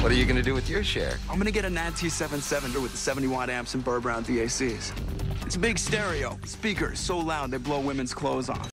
What are you gonna do with your share? I'm gonna get a NAD T77 with 70-watt amps and Burr Brown VACs. It's a big stereo. Speakers so loud they blow women's clothes off.